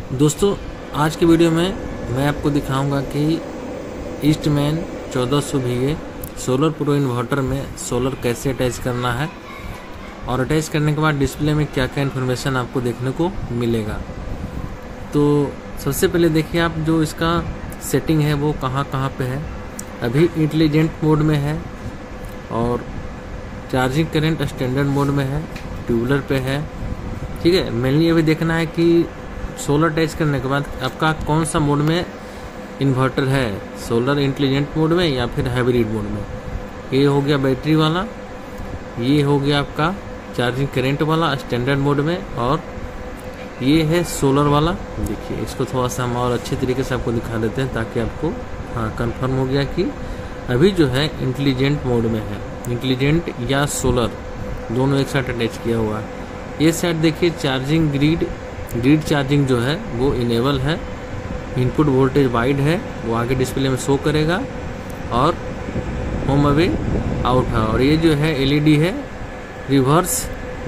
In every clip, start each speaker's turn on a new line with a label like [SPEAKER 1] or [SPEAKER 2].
[SPEAKER 1] दोस्तों आज की वीडियो में मैं आपको दिखाऊंगा कि Eastman 1400 VA solar pro inverter में सोलर कैसे अटैच करना है और अटैच करने के बाद डिस्प्ले में क्या क्या इन्फॉर्मेशन आपको देखने को मिलेगा। तो सबसे पहले देखिए आप जो इसका सेटिंग है वो कहाँ पे है। अभी इंटेलिजेंट मोड में है और चार्जिंग करंट स्टैंडर्ड मोड में है, ट्यूबलर पे है। ठीक है, मेनली अभी देखना है कि सोलर अटैच करने के बाद आपका कौन सा मोड में इन्वर्टर है, सोलर इंटेलिजेंट मोड में या फिर हाइब्रिड मोड में। ये हो गया बैटरी वाला, ये हो गया आपका चार्जिंग करंट वाला स्टैंडर्ड मोड में, और ये है सोलर वाला। देखिए इसको थोड़ा सा हम और अच्छे तरीके से आपको दिखा देते हैं ताकि आपको कंफर्म हो गया कि अभी जो है इंटेलिजेंट मोड में है। इंटेलिजेंट या सोलर दोनों एक साथ अटैच किया हुआ है। ये साइड देखिए चार्जिंग ग्रिड चार्जिंग जो है वो इनेबल है। इनपुट वोल्टेज वाइड है, वो आगे डिस्प्ले में शो करेगा, और होम अवे आउट है। और ये जो है एलईडी है रिवर्स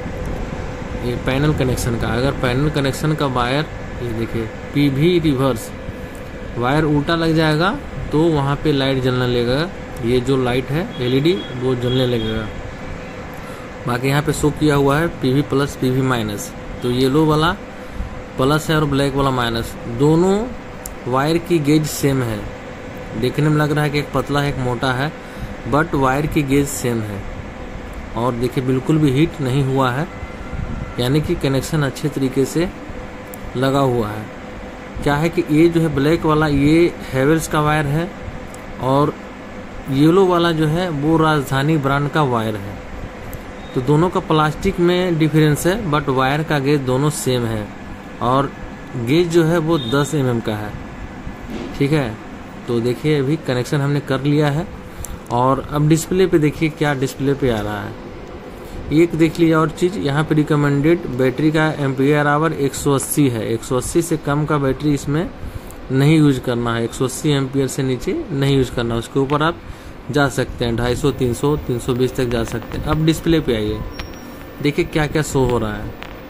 [SPEAKER 1] ये पैनल कनेक्शन का। अगर पैनल कनेक्शन का वायर ये देखिए पीवी रिवर्स वायर उल्टा लग जाएगा तो वहाँ पे लाइट जलने लगेगा। ये जो लाइट है एलईडी वो जलने लगेगा। बाकी यहाँ पे शो किया हुआ है पीवी प्लस पीवी माइनस। तो येलो वाला प्लस है और ब्लैक वाला माइनस। दोनों वायर की गेज सेम है। देखने में लग रहा है कि एक पतला है एक मोटा है, बट वायर की गेज सेम है। और देखिए बिल्कुल भी हीट नहीं हुआ है, यानी कि कनेक्शन अच्छे तरीके से लगा हुआ है। क्या है कि ये जो है ब्लैक वाला ये हैवेल्स का वायर है, और येलो वाला जो है वो राजधानी ब्रांड का वायर है। तो दोनों का प्लास्टिक में डिफरेंस है, बट वायर का गेज दोनों सेम है, और गेज जो है वो 10 mm का है। ठीक है, तो देखिए अभी कनेक्शन हमने कर लिया है। और अब डिस्प्ले पे देखिए क्या डिस्प्ले पे आ रहा है। एक देख लीजिए और चीज़, यहाँ पे रिकमेंडेड बैटरी का एम्पियर आवर 180 है। 180 से कम का बैटरी इसमें नहीं यूज करना है। 180 एम्पियर से नीचे नहीं यूज करना। उसके ऊपर आप जा सकते हैं 250, 300, 320 तक जा सकते हैं। अब डिस्प्ले पे आइए, देखिए क्या क्या शो हो रहा है।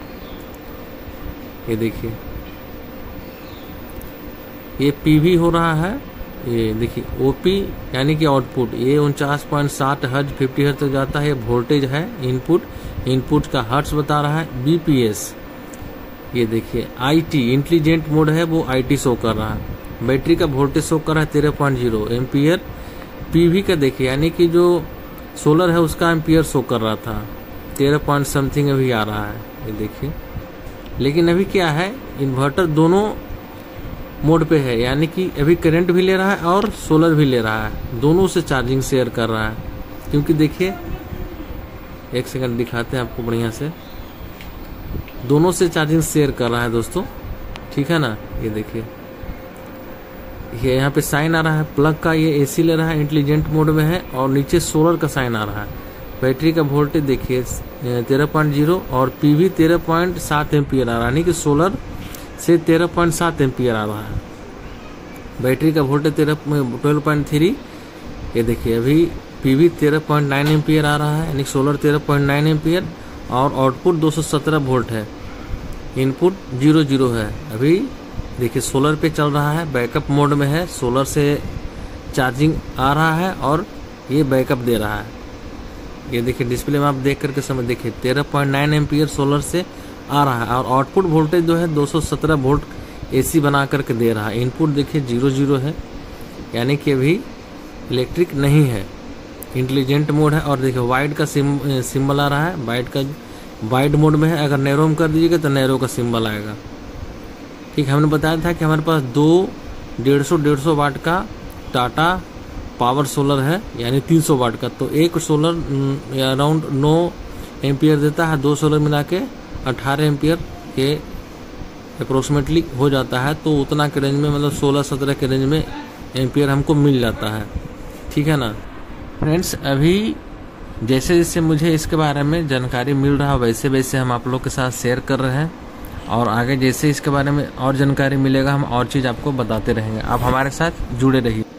[SPEAKER 1] ये देखिए ये पीवी हो रहा है। ये देखिए ओपी यानी कि आउटपुट ये 49.60 हर्ट्ज 50 हर्ट्ज तक जाता है। वोल्टेज है इनपुट का हर्ट्ज बता रहा है। बीपीएस ये देखिए आईटी इंटेलिजेंट मोड है वो आईटी शो कर रहा है। बैटरी का वोल्टेज शो कर रहा है 13.0 एम्पियर। पीवी का देखिए यानी कि जो सोलर है उसका एम्पियर शो कर रहा था 13 पॉइंट समथिंग अभी आ रहा है। ये देखिए, लेकिन अभी क्या है इन्वर्टर दोनों मोड पे है, यानी कि अभी करंट भी ले रहा है और सोलर भी ले रहा है। दोनों से चार्जिंग शेयर कर रहा है। क्योंकि देखिए एक सेकंड दिखाते हैं आपको बढ़िया से, दोनों से चार्जिंग शेयर कर रहा है दोस्तों। ठीक है ना, ये देखिए ये यहाँ पे साइन आ रहा है प्लग का, ये एसी ले रहा है इंटेलिजेंट मोड में है, और नीचे सोलर का साइन आ रहा है। बैटरी का वोल्टेज देखिए 13.0 और पीवी 13.7 एम्पियर आ रहा है, यानी कि सोलर से 13.7 एम्पियर आ रहा है। बैटरी का वोल्टेज 12.3। ये देखिए अभी पीवी 13.9 एम्पियर आ रहा है, यानी सोलर 13.9 एम्पियर, और आउटपुट 217 वोल्ट है। इनपुट 0 है। अभी देखिए सोलर पे चल रहा है, बैकअप मोड में है। सोलर से चार्जिंग आ रहा है और ये बैकअप दे रहा है। ये देखिए डिस्प्ले में आप देख करके समझ, देखिए 13.9 एम्पियर सोलर से आ रहा है, और आउटपुट वोल्टेज जो है 217 वोल्ट एसी बना करके दे रहा है। इनपुट देखिए 0 है, यानी कि अभी इलेक्ट्रिक नहीं है, इंटेलिजेंट मोड है। और देखिए वाइड का सिंबल आ रहा है, वाइड मोड में है। अगर नैरो में कर दीजिएगा तो नैरो का सिंबल आएगा। ठीक, हमने बताया था कि हमारे पास 150 वाट का टाटा पावर सोलर है, यानी 300 वाट का। तो एक सोलर अराउंड 9 एम्पियर देता है, 2 सोलर मिला के 18 एम्पियर के अप्रोक्सीमेटली हो जाता है। तो उतना के रेंज में, मतलब 16-17 के रेंज में एम्पियर हमको मिल जाता है। ठीक है ना फ्रेंड्स, अभी जैसे जैसे मुझे इसके बारे में जानकारी मिल रहा है वैसे वैसे हम आप लोग के साथ शेयर कर रहे हैं, और आगे जैसे इसके बारे में और जानकारी मिलेगा हम और चीज़ आपको बताते रहेंगे। आप हमारे साथ जुड़े रहिए।